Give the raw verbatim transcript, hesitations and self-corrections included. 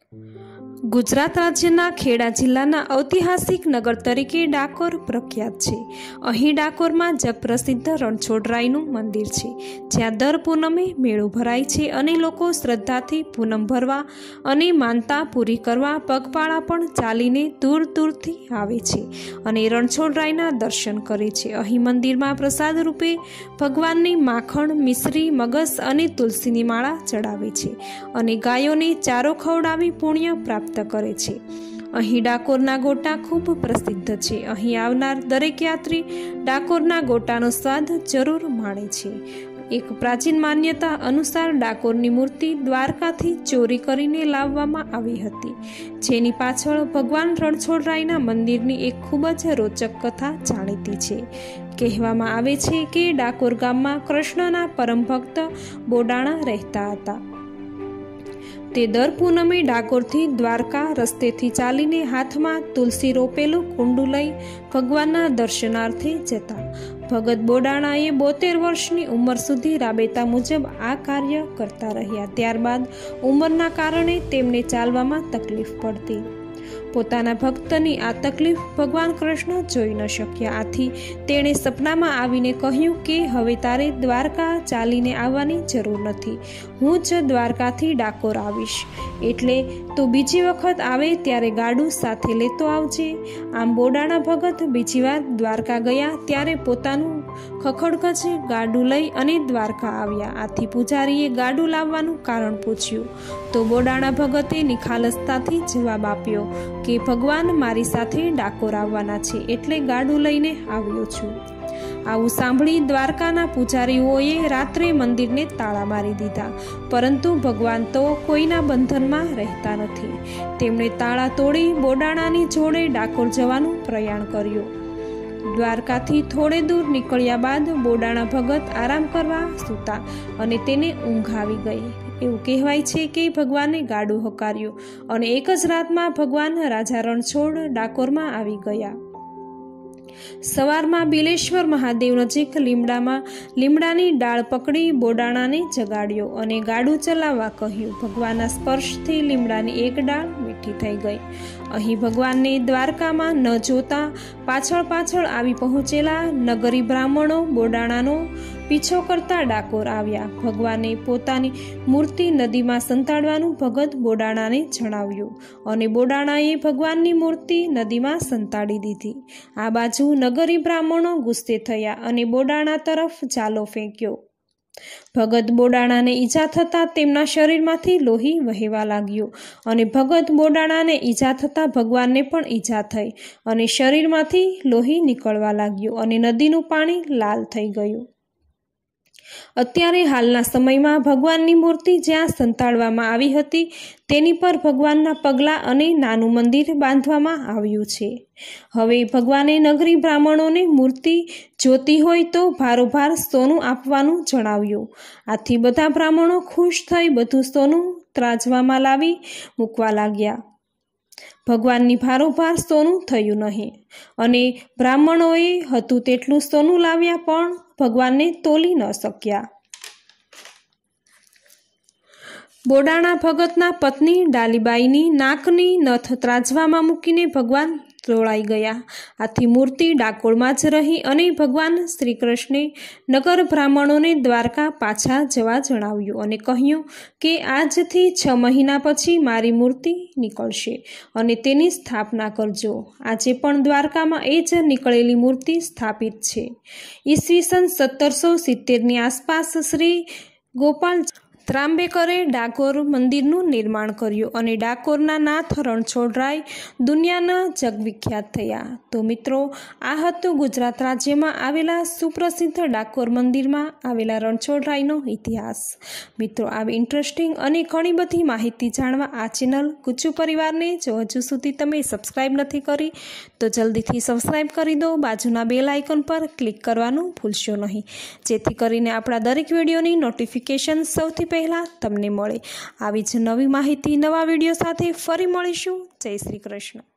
ગુજરાત રાજ્યના ખેડા જિલ્લાના ઐતિહાસિક નગર તરીકે ડાકોર પ્રખ્યાત છે। અહીં ડાકોરમાં જગપ્રસિદ્ધ રણછોડરાયનું મંદિર છે, જ્યાં દર પૂનમે મેળો ભરાય છે અને લોકો શ્રદ્ધાથી પૂનમ ભરવા અને માનતા પૂરી કરવા પગપાળા પણ ચાલીને દૂર દૂરથી આવે છે અને રણછોડરાયના દર્શન કરે છે। અહીં મંદિરમાં પ્રસાદ રૂપે ભગવાનને માખણ, મિશ્રી, મગસ અને તુલસીની માળા ચડાવે છે અને ગાયોને ચારો ખવડાવી પુણ્ય પ્રાપ્ત કરે છે। અહીં ડાકોરના ગોટા ખૂબ પ્રસિદ્ધ છે। અહીં આવનાર દરેક યાત્રી ડાકોરના ગોટાનો સ્વાદ જરૂર માણે છે। એક પ્રાચીન માન્યતા અનુસાર ડાકોરની મૂર્તિ દ્વારકાથી ચોરી કરીને લાવવામાં આવી હતી, જેની પાછળ ભગવાન રણછોડરાયના મંદિરની એક ખૂબ જ રોચક કથા જાણીતી છે। કહેવામાં આવે છે કે ડાકોર ગામમાં કૃષ્ણના પરમ ભક્ત બોડાણા રહેતા હતા। તે દર પૂનમે ડાકોરથી દ્વારકા રસ્તેથી ચાલીને હાથમાં તુલસી રોપેલું કુંડું લઈ ભગવાનના દર્શનાર્થે જતા। ભગત બોડાણાએ બોતેર વર્ષની ઉંમર સુધી રાબેતા મુજબ આ કાર્ય કરતા રહ્યા। ત્યારબાદ ઉંમરના કારણે તેમને ચાલવામાં તકલીફ પડતી। પોતાના ભક્તની આ તકલીફ ભગવાન કૃષ્ણ જોઈ ન શક્યા, આથી તેણે સપનામાં આવીને કહ્યું કે હવે તારે દ્વારકા ચાલીને આવવાની જરૂર નથી, હું જ દ્વારકાથી ડાકોર આવીશ, એટલે તું બીજી વખત આવે ત્યારે ગાડું સાથે લેતો આવજે। આમ બોડાણા ભગત બીજી વાર દ્વારકા ગયા ત્યારે પોતાનું ખખડગજ ગાડું લઈ અને દ્વારકા આવ્યા। આથી પૂજારીએ ગાડું લાવવાનું કારણ પૂછ્યું તો બોડાણા ભગતે નિખાલસતાથી જવાબ આપ્યો કે ભગવાન મારી સાથે ડાકોર આવવાના છે, એટલે ગાડું લઈને આવ્યો છું। આવું સાંભળી દ્વારકાના પૂજારીઓએ રાત્રે મંદિરને તાળા મારી દીધા, પરંતુ ભગવાન તો કોઈના બંધનમાં રહેતા નથી। તેમણે તાળા તોડી બોડાણાની જોડે ડાકોર જવાનું પ્રયાણ કર્યું। દ્વારકાથી થોડે દૂર નીકળ્યા બાદ બોડાણા ભગત આરામ કરવા સૂતા અને તેને ઊંઘ આવી ગઈ। એવું કહેવાય છે કે ભગવાને ગાડું હકાર્યું અને એક જ રાતમાં ભગવાન રાજા રણછોડ ડાકોરમાં આવી ગયા। સવારમાં બિલેશ્વર મહાદેવ નજીક લીમડામાં લીમડાની ડાળ પકડી બોડાણાને જગાડ્યો અને ગાડું ચલાવવા કહ્યું। ભગવાનના સ્પર્શથી લીમડાની એક ડાળ મીઠી થઈ ગઈ। અહીં ભગવાનને દ્વારકામાં ન જોતા પાછળ પાછળ આવી પહોંચેલા નગરી બ્રાહ્મણો બોડાણાનો પીછો કરતા ડાકોર આવ્યા। ભગવાને પોતાની મૂર્તિ નદીમાં સંતાડવાનું ભગત બોડાણાને જણાવ્યું અને બોડાણાએ ભગવાનની મૂર્તિ નદીમાં સંતાડી દીધી। આ બાજુ નગરી બ્રાહ્મણો ગુસ્સે થયા અને બોડાણા તરફ જાલો ફેંક્યો। ભગત બોડાણાને ઈજા થતાં તેમના શરીરમાંથી લોહી વહેવા લાગ્યું અને ભગત બોડાણાને ઈજા થતાં ભગવાનને પણ ઈજા થઈ અને શરીરમાંથી લોહી નીકળવા લાગ્યું અને નદીનું પાણી લાલ થઈ ગયું। અત્યારે હાલના સમયમાં ભગવાનની મૂર્તિ જ્યાં સંતાડવામાં આવી હતી તેની પર ભગવાનના પગલાં અને નાનું મંદિર બાંધવામાં આવ્યું છે। હવે ભગવાને નગરી બ્રાહ્મણોને મૂર્તિ જોતી હોય તો ભારોભાર સોનું આપવાનું જણાવ્યું। આથી બધા બ્રાહ્મણો ખુશ થઈ બધું સોનું ત્રાજવામાં લાવી મૂકવા લાગ્યા। ભગવાનની ભારોભાર સોનું થયું નહીં અને બ્રાહ્મણોએ હતું તેટલું સોનું લાવ્યા પણ ભગવાનને તોલી ન શક્યા। બોડાણા ભગતના પત્ની ડાલીબાઈની નાકની નથ ત્રાજવામાં મૂકીને ભગવાન રોળાઈ ગયા। આથી મૂર્તિ ડાકોરમાં જ રહી અને ભગવાન શ્રી કૃષ્ણે નગર બ્રાહ્મણોને દ્વારકા પાછા જવા જણાવ્યું અને કહ્યું કે આજથી છ મહિના પછી મારી મૂર્તિ નીકળશે અને તેની સ્થાપના કરજો। આજે પણ દ્વારકામાં એ જ નીકળેલી મૂર્તિ સ્થાપિત છે। ઈસવીસન સત્તરસો સિત્તેરની આસપાસ શ્રી ગોપાલ ત્રાંબેકરે ડાકોર મંદિરનું નિર્માણ કર્યું અને ડાકોરના નાથ રણછોડરાય દુનિયાના જગવિખ્યાત થયા। તો મિત્રો, આ હતું ગુજરાત રાજ્યમાં આવેલા સુપ્રસિદ્ધ ડાકોર મંદિરમાં આવેલા રણછોડરાયનો ઇતિહાસ। મિત્રો, આવી ઇન્ટરેસ્ટિંગ અને ઘણી બધી માહિતી જાણવા આ ચેનલ ગુજ્જુ પરિવારને જો હજુ સુધી તમે સબસ્ક્રાઈબ નથી કરી તો જલ્દીથી સબસ્ક્રાઈબ કરી દો। બાજુના બેલ આઇકન પર ક્લિક કરવાનું ભૂલશો નહીં, જેથી કરીને આપણા દરેક વિડીયોની નોટિફિકેશન સૌથી પહેલાં તમને મળે। આવી જ નવી માહિતી નવા વિડીયો સાથે ફરી મળીશું। જય શ્રી કૃષ્ણ।